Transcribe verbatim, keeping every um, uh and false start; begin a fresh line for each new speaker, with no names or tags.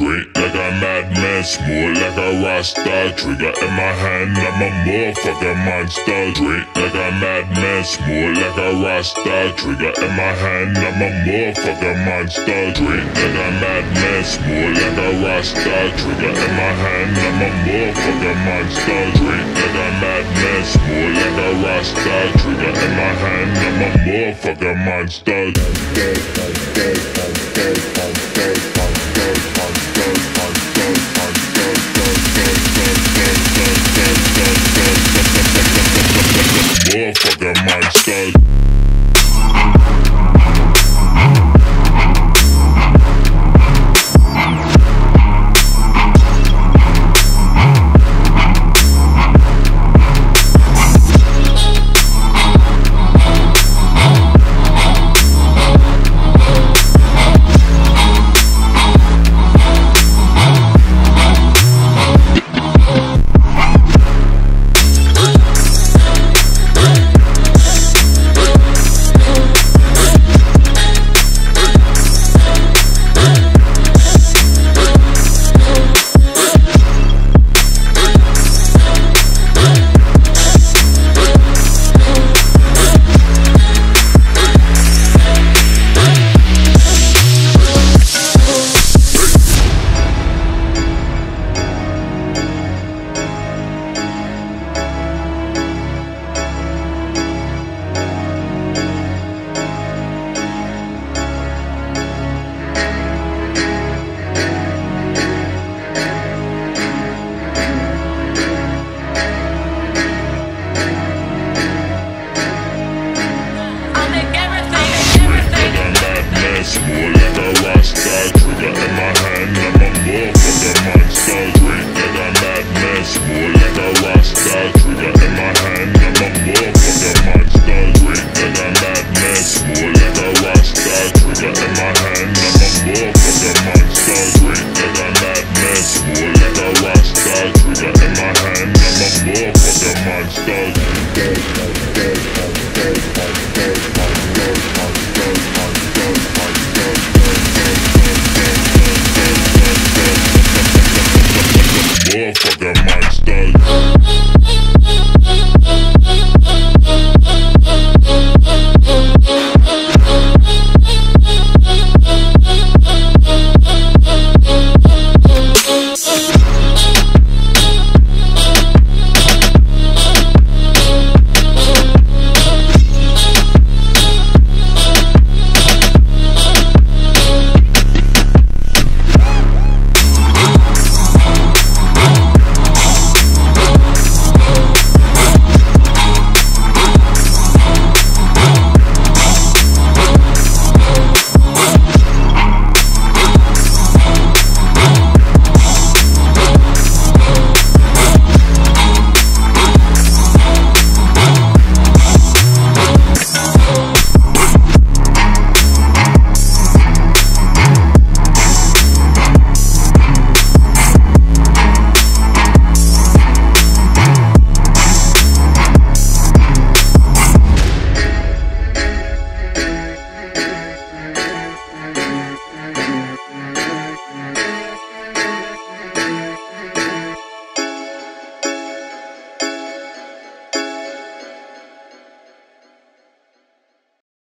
drink like a madman, smoke like a rasta. Trigger in my hand, I'm a motherfucking monster. Drink like a madman, smoke like a rasta. Trigger in my hand, I'm a motherfucking monster. Drink like a madman, smoke like a rasta. Trigger in my hand, I'm a motherfucking monster. Drink like a madman, smoke like a rasta. Trigger in my hand, I'm a motherfucking monster.